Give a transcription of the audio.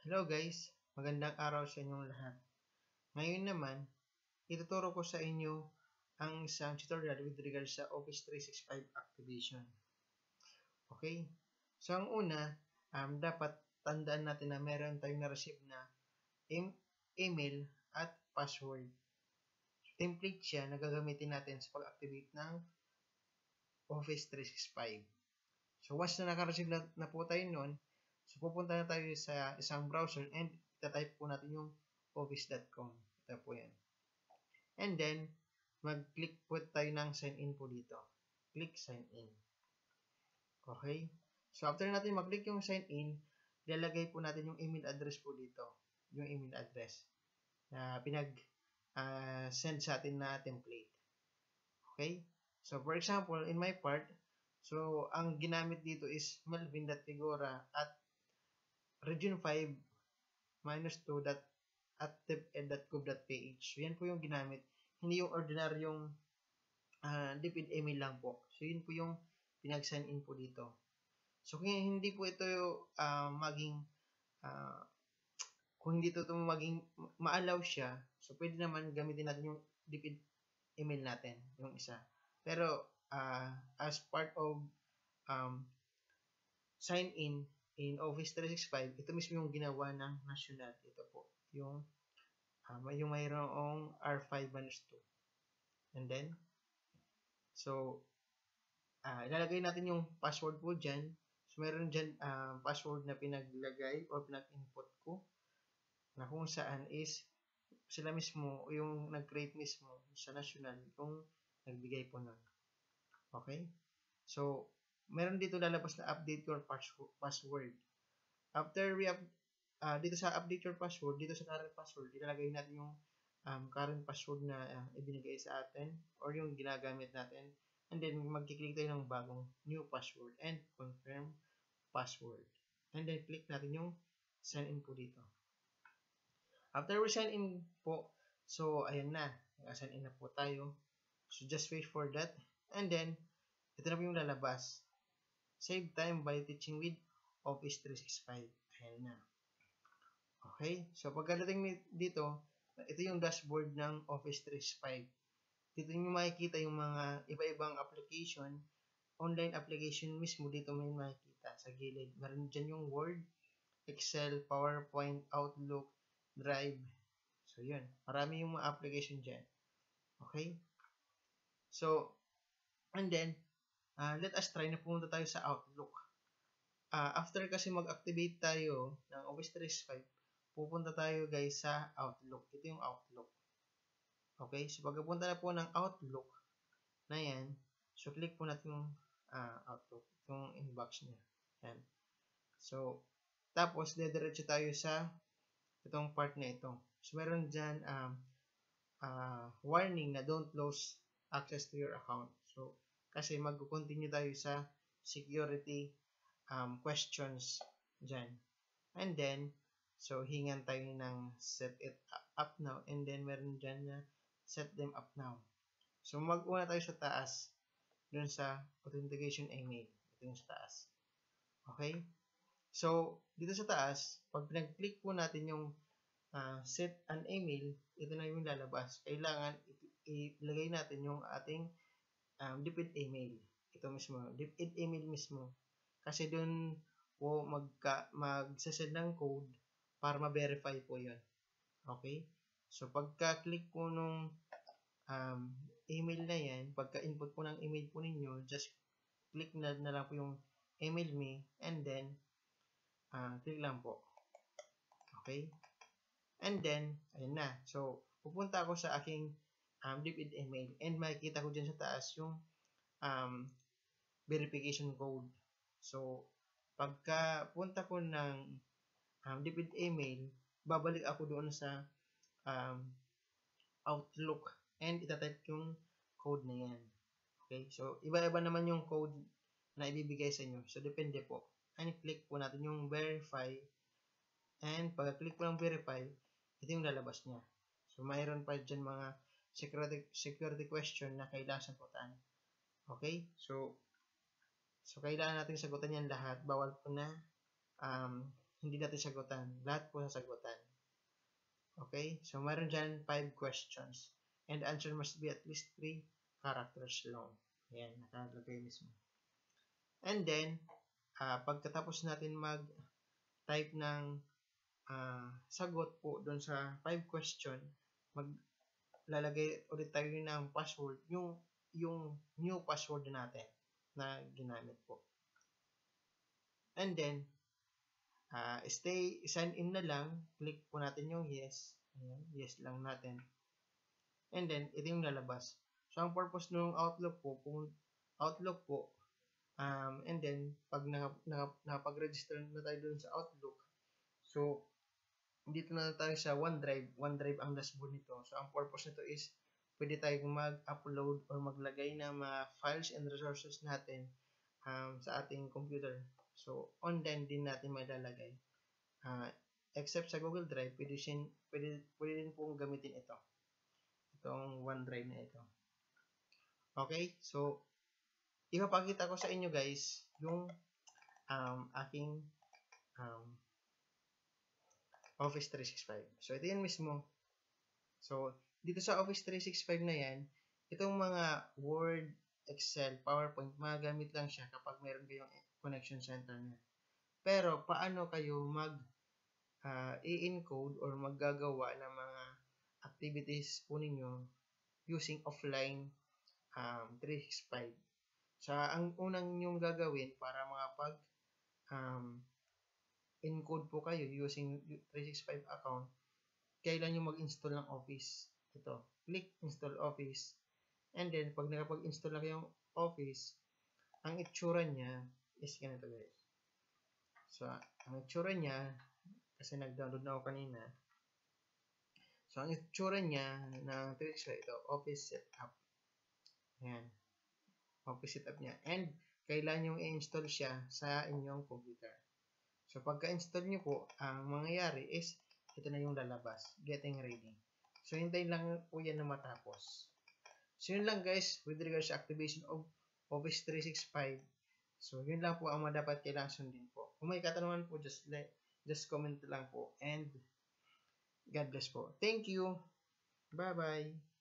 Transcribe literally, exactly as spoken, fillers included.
Hello guys, magandang araw sa inyong lahat. Ngayon naman, ituturo ko sa inyo ang isang tutorial with regards sa Office three sixty-five activation. Okay? So ang una, um, dapat tandaan natin na meron tayong na-receive na email at password. Template siya na gagamitin natin sa pag-activate ng Office three sixty-five. So once na naka-receive na, na po tayo nun, so pupunta na tayo sa isang browser and itatype po natin yung office dot com. Ito po yan. And then, mag-click po tayo ng sign in po dito. Click sign in. Okay? So after natin mag-click yung sign in, ilalagay po natin yung email address po dito. Yung email address na pinag-send uh, sa atin na template. Okay? So for example, in my part, so ang ginamit dito is melvin.figura at region five minus two at deped dot gov dot p h. So yan po yung ginamit. Hindi yung ordinaryong uh, DepEd email lang po. So yun po yung pinag-sign in po dito. So kung hindi po ito uh, maging uh, kung hindi ito maging ma-allow siya, so pwede naman gamitin natin yung DepEd email natin, yung isa. Pero uh, as part of um, sign in in Office three sixty-five, ito mismo yung ginawa ng national. Ito po, yung um, yung mayroong R five minus two. And then, so, uh, ilalagay natin yung password po dyan. So, meron dyan uh, password na pinaglagay or pinag-input ko na kung saan is sila mismo, yung nag-create mismo sa national, yung nagbigay po nun. Okay? So, meron dito lalabas na update your password. After we have, uh, dito sa update your password, dito sa current password, ilalagay natin yung um, current password na uh, ibinigay sa atin or yung ginagamit natin. And then, magkiklik tayo ng bagong new password and confirm password. And then, click natin yung sign in po dito. After we sign in po, so, ayan na. Sign in na po tayo. So, just wait for that. And then, ito na po yung lalabas. Save time by teaching with Office three sixty-five. Ayan na. Okay? So, pagkadating dito, ito yung dashboard ng Office three sixty-five. Dito nyo makikita yung mga iba-ibang application, online application mismo dito may makikita sa gilid. Meron dyan yung Word, Excel, PowerPoint, Outlook, Drive. So, yun. Marami yung mga application dyan. Okay? So, and then, uh, let us try na pumunta tayo sa Outlook. Uh, after kasi mag-activate tayo ng Office three sixty-five, pupunta tayo guys sa Outlook. Ito yung Outlook. Okay? So, pagpunta na po ng Outlook na yan, so, click po natin yung uh, Outlook. Itong inbox niya. Yan. So, tapos, dediretso tayo sa itong part na ito. So, meron dyan um, uh, warning na don't lose access to your account. So, kasi mag-continue tayo sa security um, questions dyan. And then, so, hingan tayo ng set it up now. And then, meron dyan na set them up now. So, mag-una tayo sa taas. Dun sa authentication email. Ito yung sa taas. Okay? So, dito sa taas, pag pinag-click po natin yung uh, set an email, ito na yung lalabas. Kailangan ilagay natin yung ating um, DepEd email. Ito mismo, DepEd email mismo. Kasi dun po magka, mag-send ng code para ma-verify po yun. Okay? So, pagka-click po nung um, email na yan, pagka-input po ng email po ninyo, just click na, na lang po yung email me and then uh, click lang po. Okay? And then, ayun na. So, pupunta ako sa aking um, DepEd email and makikita ko dyan sa taas yung um, verification code. So, pagka punta ko ng um, DepEd email, babalik ako doon sa um, Outlook and itatype yung code na yan. Okay? So, iba-iba naman yung code na ibibigay sa inyo. So, depende po. And click po natin yung verify. And pag-click po ng verify, ito yung lalabas niya. So, mayroon pa dyan mga security, security question na kailangan sagutan. Okay? So, so kailangan natin sagutan yan lahat. Bawal po na um, hindi natin sagutan. Lahat po sasagutan. Okay? So, meron dyan five questions. And the answer must be at least three characters long. Ayan, nakalagay mismo. And then, uh, pagkatapos natin mag-type ng uh, sagot po doon sa five question, maglalagay ulit tayo ng password, yung, yung new password natin na ginamit po. And then, uh, stay, sign in na lang, click po natin yung yes. Ayan, yes lang natin. And then, ito yung lalabas. So, ang purpose ng Outlook po, kung Outlook po, um, and then, pag nakapag-register na tayo dun sa Outlook, so, dito na tayo sa OneDrive. OneDrive ang dashboard nito. So, ang purpose nito is, pwede tayong mag-upload or maglagay ng mga files and resources natin um, sa ating computer. So, online din natin mailalagay. Uh, except sa Google Drive, pwede, sin, pwede, pwede din pong gamitin ito. Itong OneDrive na ito. Okay? So, ipapakita ko sa inyo guys yung um, aking um, Office three sixty-five. So, ito yan mismo. So, dito sa Office three sixty-five na yan, itong mga Word, Excel, PowerPoint, magamit lang siya kapag meron kayong connection center niya. Pero, paano kayo mag uh, i-encode or maggagawa ng mga activities po ninyo using offline um, three sixty-five. So, ang unang nyong gagawin para makapag um, encode po kayo using three sixty-five account, kailan nyo mag-install ng Office. Ito, click install Office. And then, pag nakapag-install na kayong Office, ang itsura niya is ganito guys. So, ang itsura niya, kasi nag-download na ako kanina. So, ang itsura niya ng three sixty-five, ito, Office Setup. Ayan. Office Setup niya. And, kailan nyo i-install siya sa inyong computer. So, pagka-install nyo po, ang mangyayari is, ito na yung lalabas. Getting ready. So, hintayin lang po yan na matapos. So, yun lang guys, with regards to activation of Office three sixty-five. So, yun lang po ang mga dapat kailangan sundin po. Kung may katanungan po, just, let, just comment lang po. And, God bless po. Thank you. Bye-bye.